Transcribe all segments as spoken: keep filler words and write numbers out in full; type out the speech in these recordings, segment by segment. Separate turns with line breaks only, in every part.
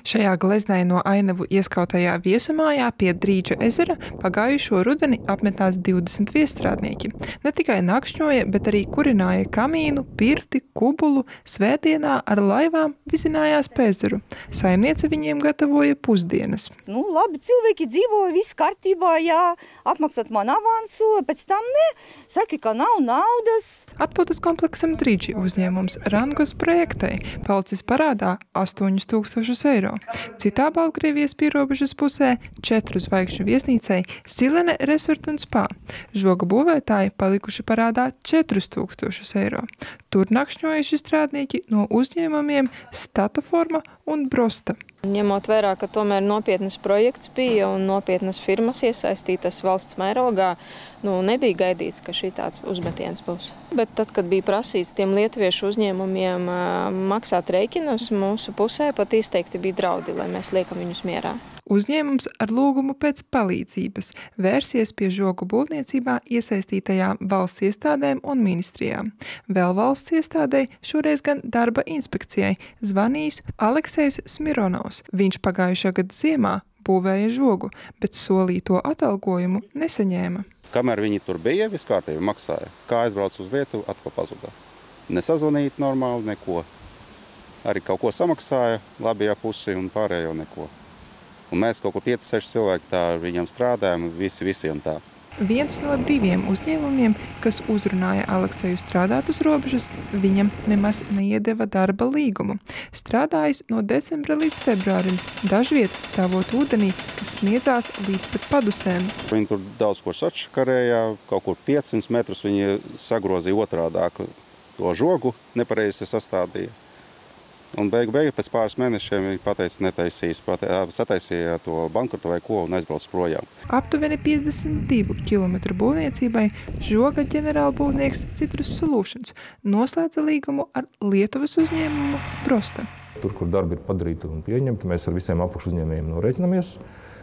Šajā gleznai no ainavu ieskautajā viesumājā pie Drīča ezera pagājušo rudeni apmetās divdesmit viesstrādnieki. Ne tikai nakšņoja, bet arī kurināja kamīnu, pirti, kubulu, svētdienā ar laivām vizinājās pa ezeru. Saimniece viņiem gatavoja pusdienas.
Nu, labi, cilvēki dzīvoja, viss kārtībā, jā, apmaksāt man avansu, pēc tam ne, saka, ka nav naudas.
Atpūtas kompleksam Drīči uzņēmums Rangos projektai palicis parādā astoņus tūkstošus eiro. Citā Baltkrievijas pierobežas pusē četru zvaigžņu viesnīcai Silene Resort un Spa. Žoga būvētāji palikuši parādā četrus tūkstošus eiro. Tur nakšņojuši strādnieki no uzņēmumiem Statoforma un Brosta.
Ņemot vērā, ka tomēr nopietnas projekts bija un nopietnas firmas iesaistītas valsts mērogā, nu, nebija gaidīts, ka šī tāds uzmetiens būs. Bet tad, kad bija prasīts tiem lietuviešu uzņēmumiem maksāt rēķinus, mūsu pusē pat izteikti bija draudi, lai mēs liekam viņus mierā.
Uzņēmums ar lūgumu pēc palīdzības vērsies pie žogu būvniecībā iesaistītajām valsts iestādēm un ministrijām. Vēl valsts iestādei, šoreiz gan darba inspekcijai, zvanījis Aleksejs Smironovs. Viņš pagājušā gada ziemā būvēja žogu, bet solīto atalgojumu nesaņēma.
Kamēr viņi tur bija, viss kārtībā maksāja. Kā aizbrauc uz Lietuvu, atkal pazudā. Nesazvanīt normāli, neko. Arī kaut ko samaksāja, labajā pusi un pārējo neko. Un mēs kaut ko pieci seši cilvēki tā viņam strādājam, visi visiem tā.
Viens no diviem uzņēmumiem, kas uzrunāja Alekseju strādāt uz robežas, viņam nemaz neiedeva darba līgumu. Strādājis no decembra līdz februārim, dažviet stāvot ūdenī, kas sniedzās līdz pat padusēm.
Viņi tur daudz ko sačakarēja, kaut kur piecsimt metrus viņi sagrozīja otrādāk to žogu, nepareizi sastādīja. Un beigu beigu pēc pāris mēnešiem viņi pateica, netaisīs, sataisīja to bankrotu vai ko un aizbrauc projām.
Aptuveni piecdesmit divu kilometru būvniecībai žoga ģenerālbūvnieks Citrus Solutions noslēdza līgumu ar Lietuvas uzņēmumu Brosta.
Tur, kur darbi ir padarīti un pieņemti, mēs ar visiem apakšuzņēmējiem norēķinamies,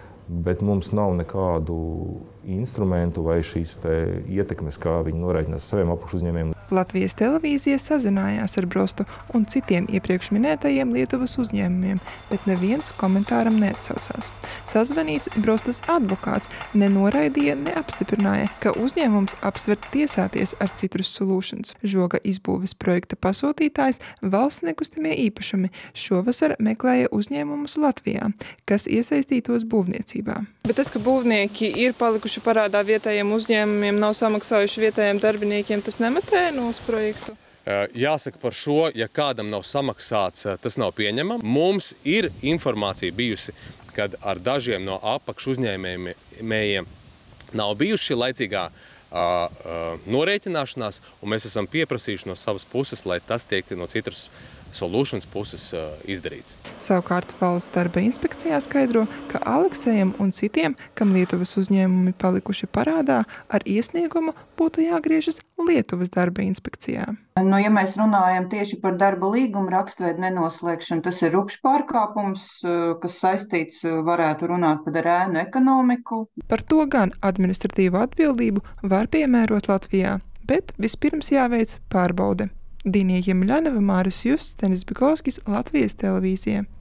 bet mums nav nekādu instrumentu vai šīs te ietekmes, kā viņi norēķinās saviem apakšuzņēmējiem.
Latvijas televīzija sazinājās ar Brostu un citiem iepriekš minētajiem Lietuvas uzņēmumiem, bet neviens komentāram neatsaucās. Sazvanīts Brostas advokāts nenoraidīja, neapstiprināja, ka uzņēmums apsver tiesāties ar Citrus Solutions. Žoga izbūves projekta pasūtītājs Valsts nekustamie īpašumi šovasar meklēja uzņēmumus Latvijā, kas iesaistītos būvniecībā.
Bet tas, ka būvnieki ir palikuši parādā vietējiem uzņēmumiem, nav samaksājuši vietējiem darbiniekiem, tas nemetē no uz projektu?
Jāsaka par šo, ja kādam nav samaksāts, tas nav pieņemam. Mums ir informācija bijusi, kad ar dažiem no apakšu uzņēmējiem nav bijuši šī laicīgā uh, uh, norēķināšanās, un mēs esam pieprasījuši no savas puses, lai tas tiek no Citrus Solutions puses uh, izdarīts.
Savukārt valsts darba inspekcijā skaidro, ka Aleksejam un citiem, kam Lietuvas uzņēmumi palikuši parādā, ar iesniegumu būtu jāgriežas Lietuvas darba inspekcijā.
Nu, ja mēs runājam tieši par darba līgumu rakstveidu nenoslēgšanu, tas ir rupšs pārkāpums, kas saistīts, varētu runāt par ēnu ekonomiku.
Par to gan administratīvu atbildību var piemērot Latvijā, bet vispirms jāveic pārbaude. Dīnija Jemeļanova, Māris Justs, Denis Bikovskis, Latvijas televīzija.